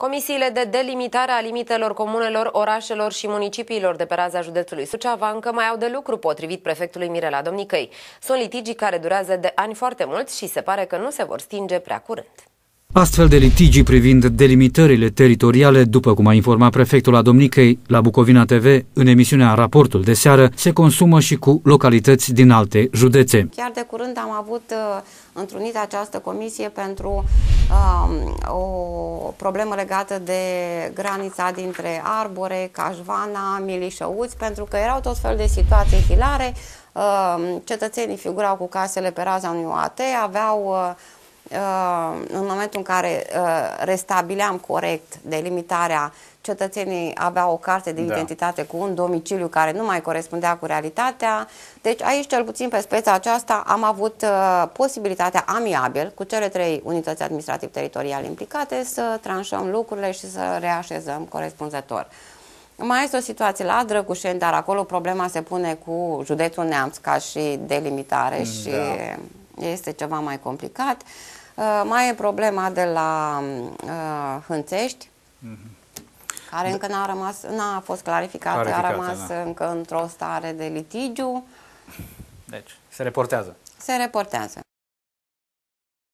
Comisiile de delimitare a limitelor comunelor, orașelor și municipiilor de pe raza județului Suceava încă mai au de lucru, potrivit prefectului Mirela Domnicăi. Sunt litigii care durează de ani foarte mulți și se pare că nu se vor stinge prea curând. Astfel de litigii privind delimitările teritoriale, după cum a informat prefectul Domnicăi la Bucovina TV, în emisiunea Raportul de seară, se consumă și cu localități din alte județe. Chiar de curând am avut întrunit această comisie pentru o problemă legată de granița dintre Arbore, Cașvana, Milișăuți, pentru că erau tot fel de situații hilare. Cetățenii figurau cu casele pe raza unui OAT, aveau... în momentul în care restabileam corect delimitarea, cetățenii aveau o carte de identitate cu un domiciliu care nu mai corespundea cu realitatea. Deci aici, cel puțin pe speța aceasta, am avut posibilitatea amiabil cu cele 3 unități administrativ-teritoriale implicate să tranșăm lucrurile și să reașezăm corespunzător. Mai este o situație la Drăgușeni, dar acolo problema se pune cu județul Neamț ca și delimitare și este ceva mai complicat. Mai e problema de la Hânțești, care încă n-a fost clarificată, a rămas încă într-o stare de litigiu. Deci, se reportează. Se reportează.